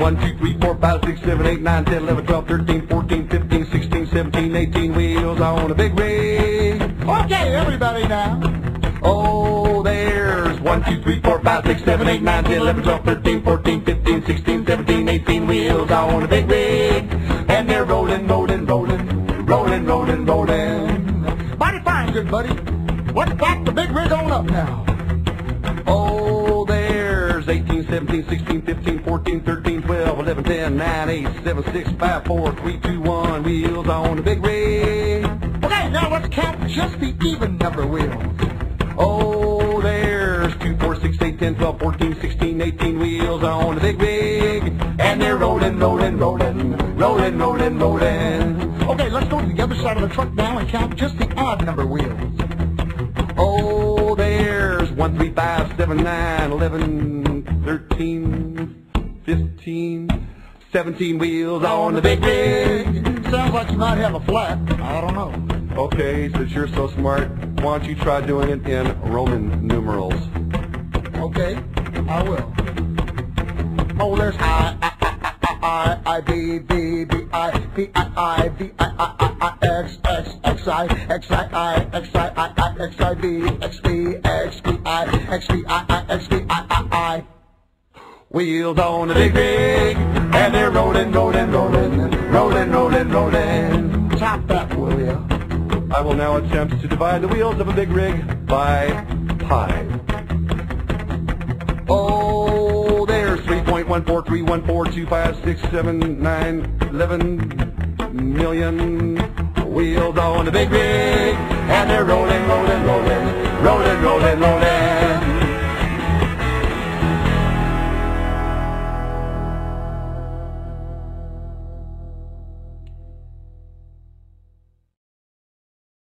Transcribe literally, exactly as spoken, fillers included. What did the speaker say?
one, two, three, four, five, six, seven, eight, nine, ten, eleven, twelve, thirteen, fourteen, fifteen, sixteen, seventeen, eighteen wheels on a big rig. Okay, everybody now. Oh, there's one, two, three, four, five, six, seven, eight, nine, ten, eleven, twelve, thirteen, fourteen, fifteen, sixteen, seventeen, eighteen wheels on a big rig. And they're rolling, rolling, rolling, rolling, rolling, rolling. Mighty fine, good buddy. Let's back the big rig on up now. Oh, there's eighteen, seventeen, sixteen, fifteen, fourteen, thirteen, twelve, eleven, ten, nine, eight, seven, six, five, four, three, two, one wheels on a big rig. Okay, now let's count just the even number wheels. Oh, there's two, four, six, eight, ten, twelve, fourteen, sixteen, eighteen wheels on a big rig. And they're rolling, rolling, rolling, rolling, rolling, rolling. Okay, let's go to the other side of the truck now and count just the odd number wheels. Oh, there's one, three, five, seven, nine, eleven, thirteen, fifteen, seventeen wheels on the big rig. Sounds like you might have a flat. I don't know. Okay, since you're so smart, why don't you try doing it in Roman numerals? Okay, I will. Oh, there's I, I, I, I, I, B, B, B, I, B, I, I, B, I, I, I, I, X, X, X, I, X, I, I, X, I, I, I, X, I, B, X, B, X, B, I, X, B, I, I, X, B, I, I, I. Wheels on a big rig, and they're rolling, rolling, rolling, rolling, rolling, rolling. Top that, will ya? I will now attempt to divide the wheels of a big rig by pi. Oh, there's three point one four three one four two five six seven nine eleven million wheels on a big rig, and they're rolling, rolling, rolling, rolling, rolling, rolling.